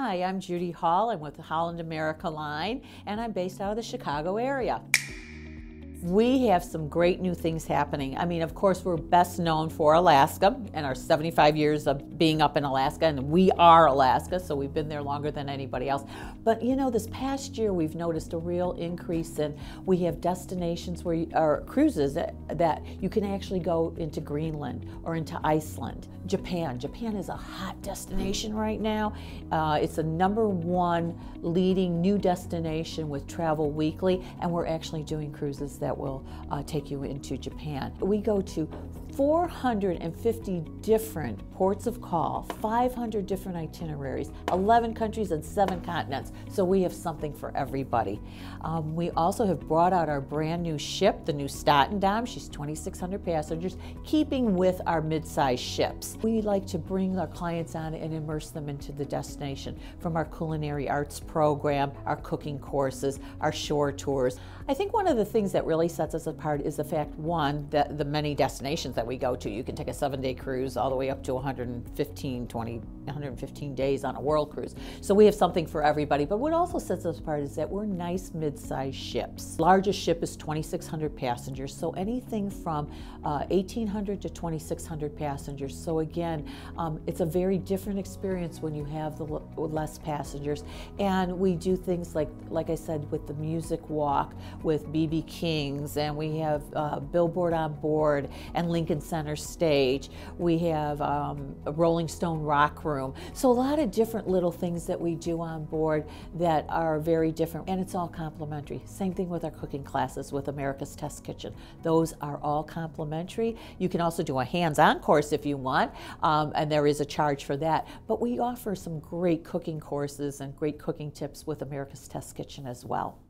Hi, I'm Judy Hall. I'm with the Holland America line, and I'm based out of the Chicago area. We have some great new things happening. I mean, of course, we're best known for Alaska and our 75 years of being up in Alaska, and we are Alaska, so we've been there longer than anybody else. But you know, this past year we've noticed a real increase in, we have destinations where or cruises that you can actually go into Greenland or into Iceland. Japan is a hot destination right now. It's the #1 leading new destination with Travel Weekly, and we're actually doing cruises that will take you into Japan. We go to 450 different ports of call, 500 different itineraries, 11 countries and 7 continents, so we have something for everybody. We also have brought out our brand new ship, the new Statendam. She's 2,600 passengers, keeping with our mid-sized ships. We like to bring our clients on and immerse them into the destination, from our culinary arts program, our cooking courses, our shore tours. I think one of the things that really sets us apart is the fact, one, that the many destinations that we go to. You can take a 7-day cruise all the way up to 115 days on a world cruise. So we have something for everybody. But what also sets us apart is that we're nice mid-sized ships. Largest ship is 2,600 passengers, so anything from 1,800 to 2,600 passengers. So again, it's a very different experience when you have the less passengers. And we do things like I said, with the music walk, with B.B. King's, and we have Billboard on Board and Lincoln Center Stage. We have a Rolling Stone Rock Room. So a lot of different little things that we do on board that are very different, and it's all complimentary. Same thing with our cooking classes with America's Test Kitchen. Those are all complimentary. You can also do a hands-on course if you want, and there is a charge for that. But we offer some great cooking courses and great cooking tips with America's Test Kitchen as well.